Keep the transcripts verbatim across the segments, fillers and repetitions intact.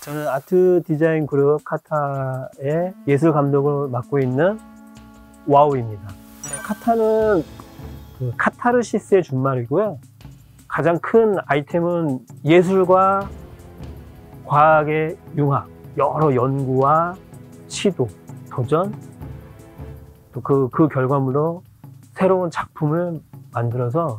저는 아트 디자인 그룹 카타의 예술 감독을 맡고 있는 와우입니다. 카타는 그 카타르시스의 준말이고요. 가장 큰 아이템은 예술과 과학의 융합, 여러 연구와 시도, 도전, 또 그, 그 결과물로 새로운 작품을 만들어서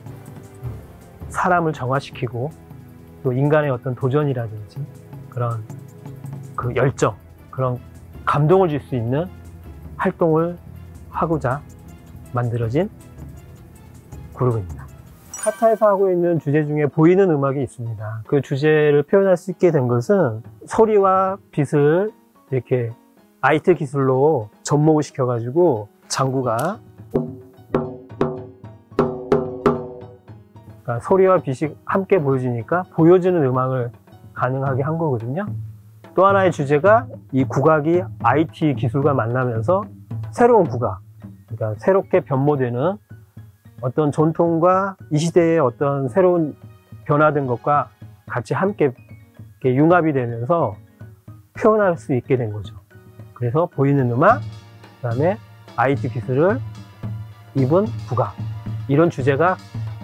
사람을 정화시키고 또 인간의 어떤 도전이라든지 그런 그 열정, 그런 감동을 줄 수 있는 활동을 하고자 만들어진 그룹입니다. 카타에서 하고 있는 주제 중에 보이는 음악이 있습니다. 그 주제를 표현할 수 있게 된 것은 소리와 빛을 이렇게 아이티 기술로 접목을 시켜가지고 장구가 그러니까 소리와 빛이 함께 보여지니까 보여주는 음악을 가능하게 한 거거든요. 또 하나의 주제가 이 국악이 아이티 기술과 만나면서 새로운 국악, 그러니까 새롭게 변모되는 어떤 전통과 이 시대의 어떤 새로운 변화된 것과 같이 함께 이렇게 융합이 되면서 표현할 수 있게 된 거죠. 그래서 보이는 음악, 그 다음에 아이티 기술을 입은 국악, 이런 주제가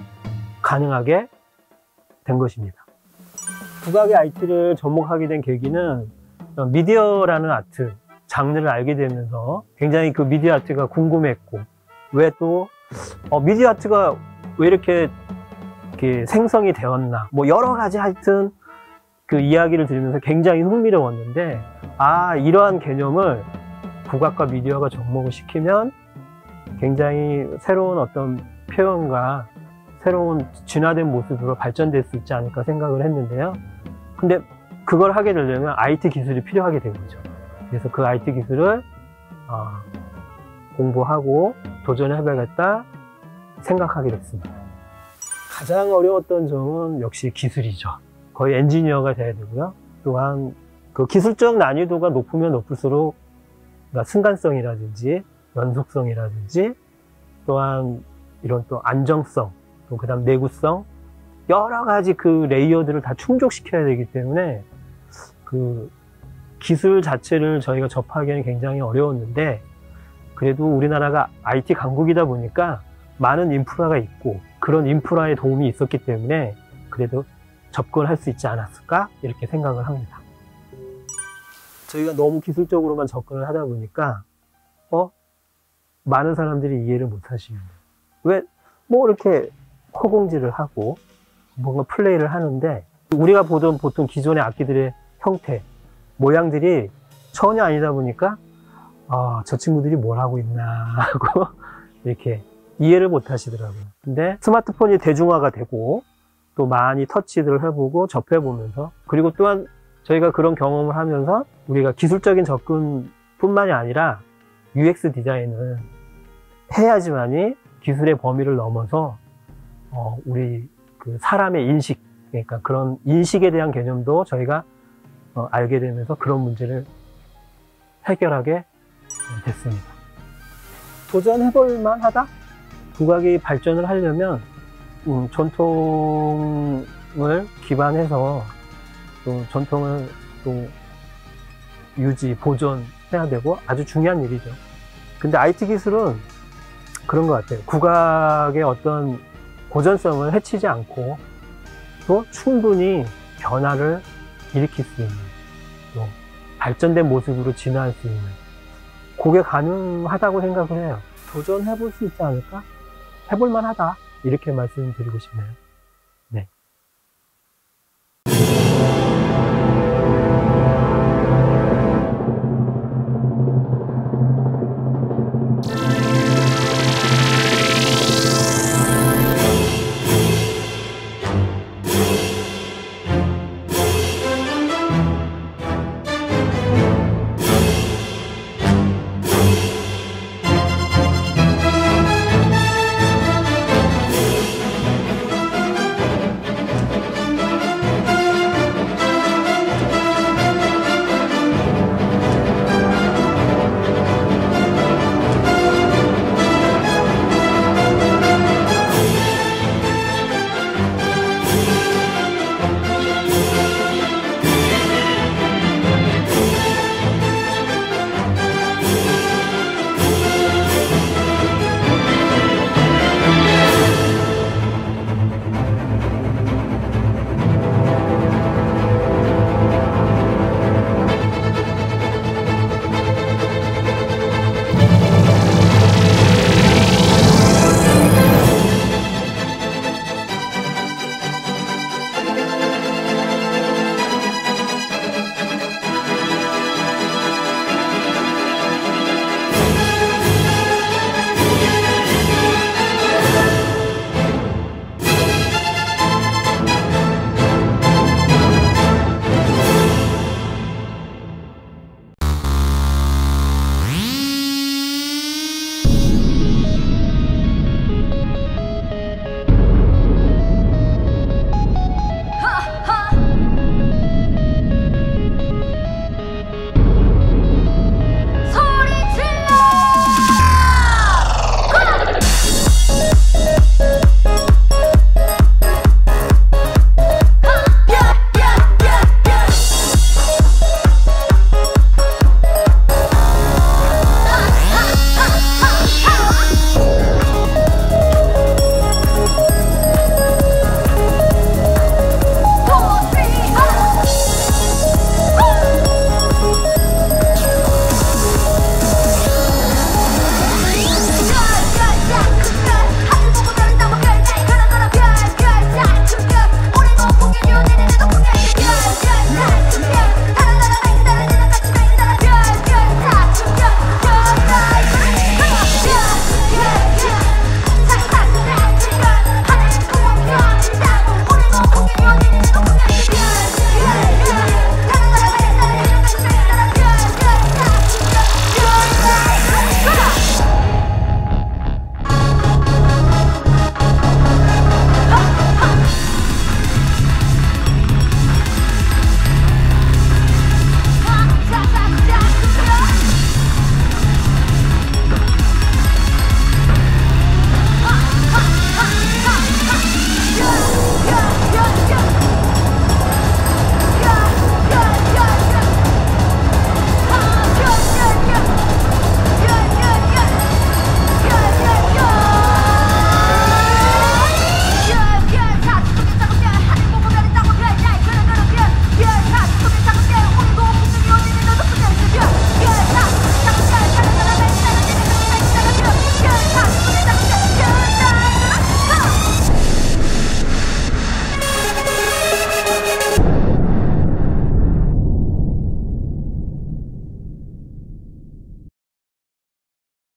가능하게 된 것입니다. 국악의 아이티를 접목하게 된 계기는 미디어라는 아트 장르를 알게 되면서 굉장히 그 미디어 아트가 궁금했고, 왜 또 어, 미디어 아트가 왜 이렇게, 이렇게 생성이 되었나, 뭐 여러 가지 하여튼 그 이야기를 들으면서 굉장히 흥미로웠는데, 아, 이러한 개념을 국악과 미디어가 접목을 시키면 굉장히 새로운 어떤 표현과 새로운 진화된 모습으로 발전될 수 있지 않을까 생각을 했는데요. 근데 그걸 하게 되려면 아이티 기술이 필요하게 된 거죠. 그래서 그 아이티 기술을 어, 공부하고 도전해봐야겠다 생각하게 됐습니다. 가장 어려웠던 점은 역시 기술이죠. 거의 엔지니어가 돼야 되고요. 또한 그 기술적 난이도가 높으면 높을수록 그러니까 순간성이라든지 연속성이라든지 또한 이런 또 안정성, 또 그다음 내구성, 여러 가지 그 레이어들을 다 충족시켜야 되기 때문에 그 기술 자체를 저희가 접하기에는 굉장히 어려웠는데, 그래도 우리나라가 아이티 강국이다 보니까 많은 인프라가 있고 그런 인프라의 도움이 있었기 때문에 그래도 접근할 수 있지 않았을까 이렇게 생각을 합니다. 저희가 너무 기술적으로만 접근을 하다 보니까 어 많은 사람들이 이해를 못 하시는 거예요. 왜 뭐 이렇게 허공질을 하고 뭔가 플레이를 하는데 우리가 보던 보통 기존의 악기들의 형태, 모양들이 전혀 아니다 보니까 아, 저 친구들이 뭘 하고 있나 하고 이렇게 이해를 못 하시더라고요. 근데 스마트폰이 대중화가 되고 또 많이 터치를 해보고 접해보면서, 그리고 또한 저희가 그런 경험을 하면서 우리가 기술적인 접근뿐만이 아니라 유엑스 디자인을 해야지만이 기술의 범위를 넘어서 어, 우리 그 사람의 인식, 그러니까 그런 인식에 대한 개념도 저희가 어, 알게 되면서 그런 문제를 해결하게 됐습니다. 도전해볼 만하다? 국악이 발전을 하려면 음, 전통을 기반해서 또 전통을 또 유지, 보존해야 되고 아주 중요한 일이죠. 근데 아이티 기술은 그런 것 같아요. 국악의 어떤 고전성을 해치지 않고 또 충분히 변화를 일으킬 수 있는, 또 발전된 모습으로 진화할 수 있는, 그게 가능하다고 생각을 해요. 도전해볼 수 있지 않을까? 해볼 만하다, 이렇게 말씀드리고 싶네요.